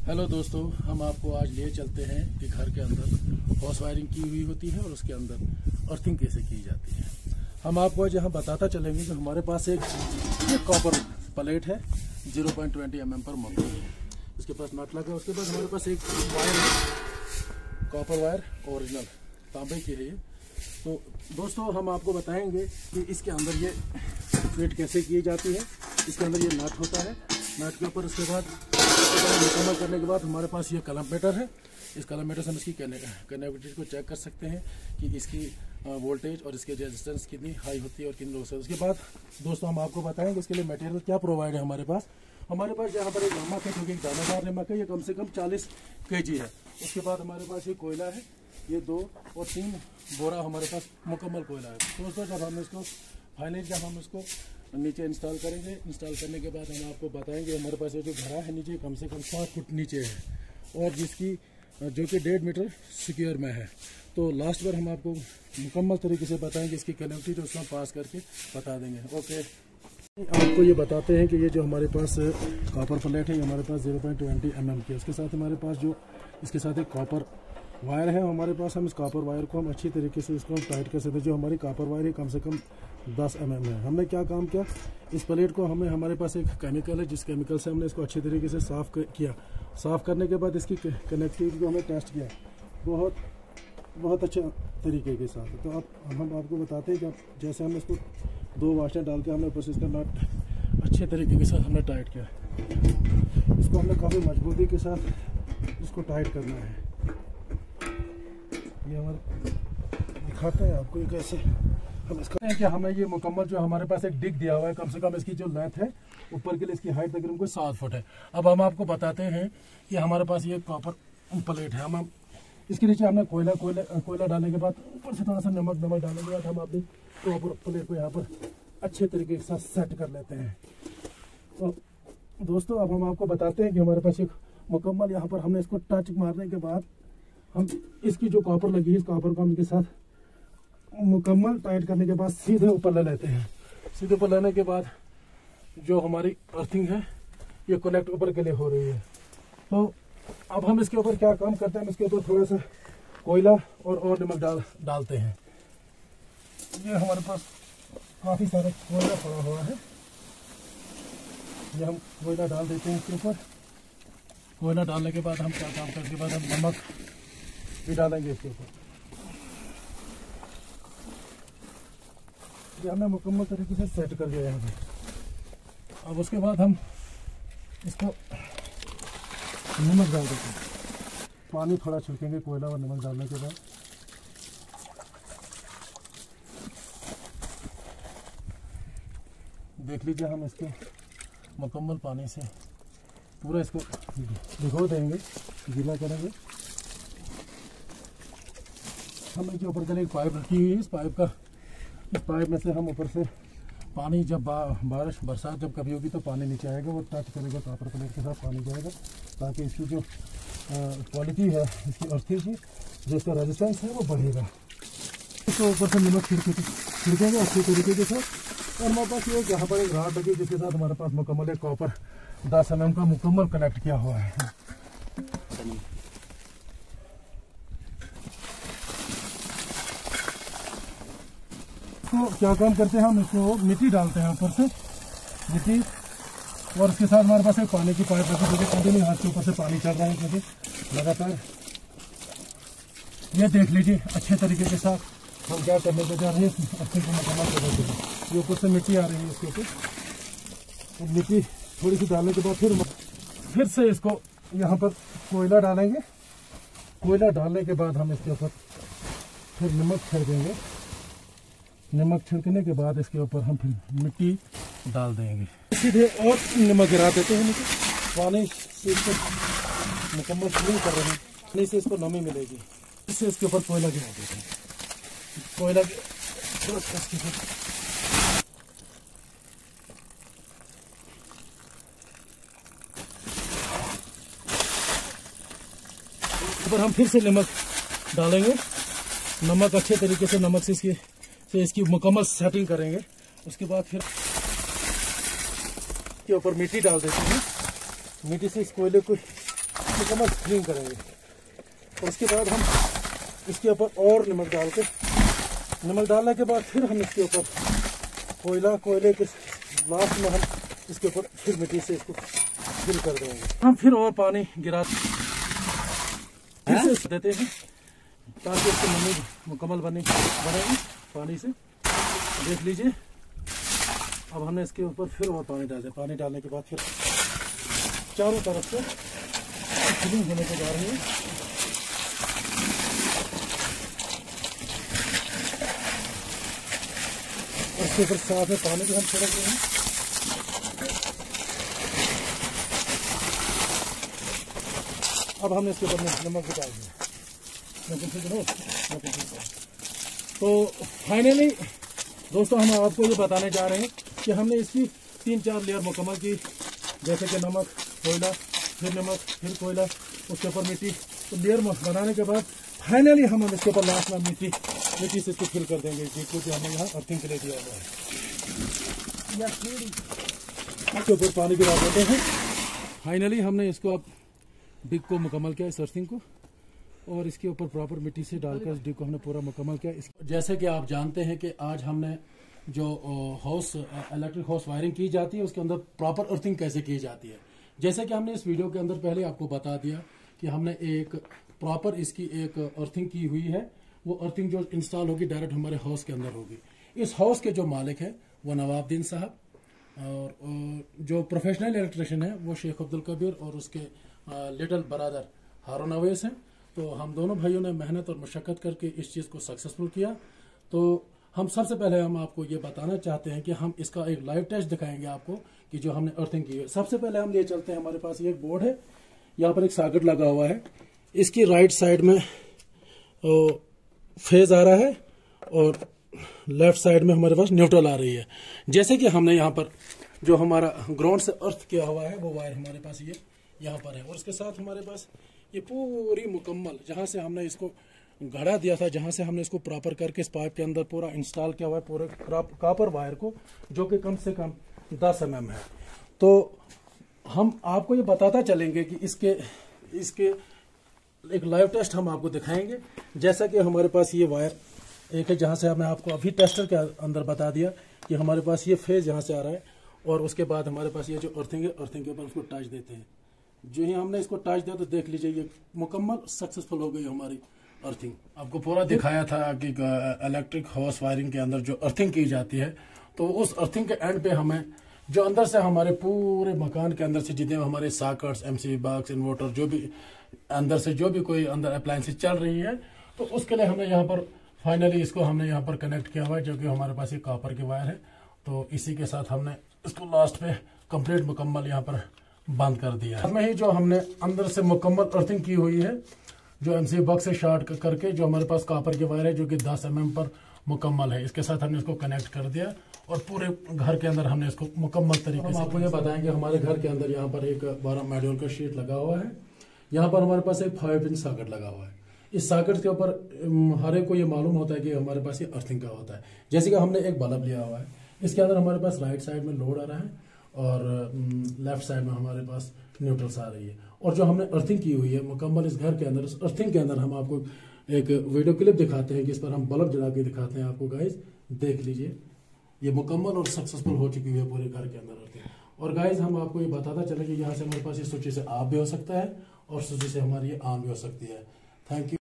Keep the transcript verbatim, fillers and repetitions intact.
Hello दोस्तों, हम आपको आज ले चलते हैं कि घर के अंदर हॉस वायरिंग की हुई होती है और उसके अंदर अर्थिंग कैसे की जाती है। हम आपको आज यहाँ बताता चलेंगे कि हमारे पास एक ये कॉपर प्लेट है zero point two zero M M पर मोटर है, इसके पास नट लगा है। उसके बाद हमारे पास एक वायर है, कॉपर वायर ओरिजिनल तांबे की है। तो दोस्तों हम आपको बताएंगे कि इसके अंदर ये फिट कैसे की जाती है। इसके अंदर ये नट होता है, नट के ऊपर उसके बाद मुकम्मल करने के बाद हमारे पास ये कलम मीटर है। इस कलम मीटर से हम इसकी कनेक्टिविटी को चेक कर सकते हैं कि इसकी वोल्टेज और इसके रेजिस्टेंस कितनी हाई होती है और कितनी लो है। उसके बाद दोस्तों हम आपको बताएंगे इसके लिए मटेरियल क्या प्रोवाइड है हमारे पास। हमारे पास यहाँ पर एक नमक है, क्योंकि एक दानेदार नमक है, ये कम से कम चालीस के जी है। उसके बाद हमारे पास ये कोयला है, ये दो और तीन बोरा हमारे पास मुकम्मल कोयला है। दोस्तों जब हम इसको फाइनली जब हम इसको नीचे इंस्टॉल करेंगे, इंस्टॉल करने के बाद हम आपको बताएंगे हमारे पास ये जो घड़ा है नीचे कम से कम सात फुट नीचे है और जिसकी जो कि डेढ़ मीटर स्क्वायर में है। तो लास्ट बार हम आपको मुकम्मल तरीके से बताएंगे इसकी कनेक्टिविटी, उसमें पास करके बता देंगे। ओके, आपको ये बताते हैं कि ये जो हमारे पास कॉपर प्लेट है, ये हमारे पास zero point two zero M M की है। उसके साथ हमारे पास जो इसके साथ एक कॉपर वायर है हमारे पास। हम इस कॉपर वायर को हम अच्छी तरीके से इसको हम टाइट कर सकते हैं। जो हमारी कॉपर वायर है कम से कम दस एम एम है। हमने क्या काम किया, इस प्लेट को हमें हमारे पास एक केमिकल है, जिस केमिकल से हमने इसको अच्छी तरीके से साफ़ किया। साफ़ करने के बाद इसकी कनेक्टिविटी को हमने टेस्ट किया बहुत बहुत अच्छे तरीके के साथ। तो अब हम आपको बताते हैं कि जैसे हमने इसको दो वाशर डाल के हमने ऊपर से इसका नट अच्छे तरीके के साथ हमने टाइट किया। इसको हमने काफ़ी मजबूती के साथ इसको टाइट करना है। ये हमारे दिखाते हैं आपको ये कैसे हम इसका कि हमें ये मुकम्मल जो हमारे पास एक डिग दिया हुआ है, कम से कम इसकी जो लेंथ है ऊपर के लिए इसकी हाइट तकरीबन कोई सात फुट है। अब हम आपको बताते हैं कि हमारे पास ये कॉपर प्लेट है। हम इसके नीचे हमने कोयला कोयला कोयला डालने के बाद ऊपर से थोड़ा सा नमक नमक डालने के बाद हम अपनी कॉपर प्लेट को यहाँ पर अच्छे तरीके के साथ सेट कर लेते हैं। तो दोस्तों अब हम आपको बताते हैं कि हमारे पास एक मुकम्मल यहाँ पर हमने इसको टच मारने के बाद हम इसकी जो कॉपर लगी है इस कॉपर को हम इसके साथ मुकम्मल टाइट करने के बाद सीधे ऊपर ले लेते हैं। सीधे ऊपर लेने के बाद जो हमारी अर्थिंग है ये कनेक्ट ऊपर के लिए हो रही है। तो अब हम इसके ऊपर क्या काम करते हैं, हम इसके ऊपर थोड़ा सा कोयला और और नमक डाल डालते हैं। ये हमारे पास काफ़ी सारा कोयला पड़ा हुआ है, ये हम कोयला डाल देते हैं इसके ऊपर। कोयला डालने के बाद हम क्या काम करने के बाद हम नमक भी डालेंगे इसके ऊपर। ये हमने मुकम्मल तरीके से सेट कर दिया यहाँ पे। अब उसके बाद हम इसको नमक डाल देते हैं, पानी थोड़ा छिड़केंगे कोयला और नमक डालने के बाद। देख लीजिए हम इसको मुकम्मल पानी से पूरा इसको भिगो देंगे, गीला करेंगे। हम इसके ऊपर के लिए एक पाइप रखी हुई है, इस पाइप का इस पाइप में से हम ऊपर से पानी जब बा, बारिश बरसात जब कभी होगी तो पानी नीचे आएगा, वो टच करेगा कॉपर प्लेट के साथ पानी जाएगा, ताकि इसकी जो क्वालिटी है इसकी अर्थिंग की जो इसका रेजिस्टेंस है वो बढ़ेगा। इसको ऊपर से नमक छिड़के छिड़केंगे अच्छी तरीके के साथ। और हमारे पास ये यहाँ पर एक रॉड लगी जिसके साथ हमारे पास मुकम्मल एक कॉपर दस एम एम का मुकम्मल कनेक्ट किया हुआ है। तो क्या काम करते हैं, हम इसको मिट्टी डालते हैं ऊपर से मिट्टी, और उसके साथ हमारे पास एक पानी की पाइप रखी है, कंटिन्यू हाथ के ऊपर से पानी चल रहा है क्योंकि लगातार। ये देख लीजिए अच्छे तरीके के साथ हम क्या करने को जा रहे हैं, अच्छे को मुकम्मल कर देते हैं। ये ऊपर से मिट्टी आ रही है इसके ऊपर, तो मिट्टी थोड़ी सी डालने के बाद फिर फिर से इसको यहाँ पर कोयला डालेंगे। कोयला डालने के बाद हम इसके ऊपर फिर नमक छिड़केंगे। नमक छिड़कने के बाद इसके ऊपर हम फिर मिट्टी डाल देंगे, सीधे और नमक गिरा देते हैं नीचे। पानी से इसको मुकम्मल क्लीन कर रहे हैं, पानी से इसको नमी मिलेगी। इससे इसके ऊपर कोयला गिरा देते हैं। कोयला ऊपर हम फिर से नमक डालेंगे। नमक अच्छे तरीके से नमक से इसकी से इसकी मुकम्मल सेटिंग करेंगे। उसके बाद फिर के ऊपर मिट्टी डाल देते हैं। मिट्टी से इस कोयले को मुकम्मल क्लीन करेंगे। और उसके बाद हम इसके ऊपर और नमक डाल के, नमक डालने के बाद फिर हम इसके ऊपर कोयला, कोयले के लास्ट में हम इसके ऊपर फिर मिट्टी से इसको फिल कर देंगे। हम फिर और पानी गिरा फिर से देते हैं ताकि इसकी नमी मुकम्मल बने बनेगी पानी से। देख लीजिए, अब हमने इसके ऊपर फिर और पानी डाल दिया। पानी डालने के बाद फिर चारों तरफ से फिलिंग होने के जा रही है। उसके ऊपर साथ में पानी भी हम छिड़क रहे हैं। अब हमने इसके ऊपर नमक भी डाल दिया। तो फाइनली दोस्तों, हम आपको ये बताने जा रहे हैं कि हमने इसकी तीन चार लेयर मुकम्मल की, जैसे कि नमक, कोयला, फिर नमक, फिर कोयला, उसके ऊपर मिट्टी। तो लेयर बनाने के बाद फाइनली हम इसके ऊपर लास्ट में मिट्टी मिट्टी से इसको फिल कर देंगे, जिसको जो हमने यहाँ अर्थिंग के लिए दिया हुआ है। इसके ऊपर पानी गिरा देते हैं। फाइनली हमने इसको अब डिग को मुकम्मल किया, इस अर्थिंग को, और इसके ऊपर प्रॉपर मिट्टी से डालकर इस डिग को हमने पूरा मुकम्मल किया। जैसे कि आप जानते हैं कि आज हमने जो हाउस इलेक्ट्रिक हाउस वायरिंग की जाती है, उसके अंदर प्रॉपर अर्थिंग कैसे की जाती है। जैसे कि हमने इस वीडियो के अंदर पहले आपको बता दिया कि हमने एक प्रॉपर इसकी एक अर्थिंग की हुई है। वो अर्थिंग जो इंस्टॉल होगी डायरेक्ट हमारे हाउस के अंदर होगी। इस हाउस के जो मालिक है वो नवाबुद्दीन साहब, और जो प्रोफेशनल इलेक्ट्रिशियन है वो शेख अब्दुल कबीर, और उसके लिटिल ब्रदर हारून अवैस हैं। तो हम दोनों भाइयों ने मेहनत और मशक्क़त करके इस चीज़ को सक्सेसफुल किया। तो हम सबसे पहले हम आपको ये बताना चाहते हैं कि हम इसका एक लाइव टेस्ट दिखाएंगे आपको कि जो हमने अर्थिंग की है। सबसे पहले हम ये चलते हैं, हमारे पास ये एक बोर्ड है, यहाँ पर एक सॉकेट लगा हुआ है। इसकी राइट साइड में फेज आ रहा है और लेफ्ट साइड में हमारे पास न्यूट्रल आ रही है। जैसे कि हमने यहाँ पर जो हमारा ग्राउंड से अर्थ किया हुआ है वो वायर हमारे पास ये यहाँ पर है, और इसके साथ हमारे पास ये पूरी मुकम्मल जहाँ से हमने इसको गढ़ा दिया था, जहाँ से हमने इसको प्रॉपर करके इस पाइप के अंदर पूरा इंस्टॉल किया हुआ है, पूरे कॉपर वायर को, जो कि कम से कम दस एम एम है। तो हम आपको ये बताता चलेंगे कि इसके इसके एक लाइव टेस्ट हम आपको दिखाएंगे। जैसा कि हमारे पास ये वायर एक है, जहाँ से हमने आपको अभी टेस्टर के अंदर बता दिया कि हमारे पास ये फेज यहाँ से आ रहा है, और उसके बाद हमारे पास ये जो अर्थिंग है, अर्थिंग के ऊपर उसको टच देते हैं। जो ही हमने इसको टच दिया तो देख लीजिए ये मुकम्मल सक्सेसफुल हो गई हमारी अर्थिंग। आपको पूरा दिखाया था कि इलेक्ट्रिक हाउस वायरिंग के अंदर जो अर्थिंग की जाती है, तो उस अर्थिंग के एंड पे हमें जो अंदर से हमारे पूरे मकान के अंदर से जितने हमारे सॉकेट्स, एमसीबी बॉक्स, इन्वर्टर, जो भी अंदर से जो भी कोई अंदर अप्लायंसेस चल रही है, तो उसके लिए हमने यहाँ पर फाइनली इसको हमने यहाँ पर कनेक्ट किया हुआ है, जो कि हमारे पास ये कॉपर की वायर है। तो इसी के साथ हमने इसको लास्ट पे कंप्लीट मुकम्मल यहाँ पर बंद कर दिया है। इसमें ही जो हमने अंदर से मुकम्मल अर्थिंग की हुई है, जो एमसीबी बॉक्स से शॉर्ट करके जो हमारे पास कॉपर की वायर है, जो कि दस एम एम पर मुकम्मल है, इसके साथ हमने इसको कनेक्ट कर दिया, और पूरे घर के अंदर हमने इसको मुकम्मल तरीके से। हम आपको ये बताएंगे हमारे घर के अंदर यहाँ पर एक बारह मॉड्यूल का शीट लगा हुआ है। यहाँ पर हमारे पास एक फाइव इंच सॉकेट लगा हुआ है। इस सॉकेट के ऊपर हर एक को ये मालूम होता है कि हमारे पास ये अर्थिंग का होता है। जैसे कि हमने एक बल्ब लिया हुआ है, इसके अंदर हमारे पास राइट साइड में लोड आ रहा है और लेफ्ट साइड में हमारे पास न्यूट्रल्स आ रही है, और जो हमने अर्थिंग की हुई है मुकम्मल इस घर के अंदर, इस अर्थिंग के अंदर हम आपको एक वीडियो क्लिप दिखाते हैं कि इस पर हम बल्ब जला के दिखाते हैं आपको। गाइज देख लीजिए, ये मुकम्मल और सक्सेसफुल हो चुकी हुई है पूरे घर के अंदर अर्थिंग। और गाइज हम आपको ये बताता चले कि यहाँ से हमारे पास ये स्विच से ऑफ भी हो सकता है और स्विच से हमारी ये ऑन भी हो सकती है। Thank you.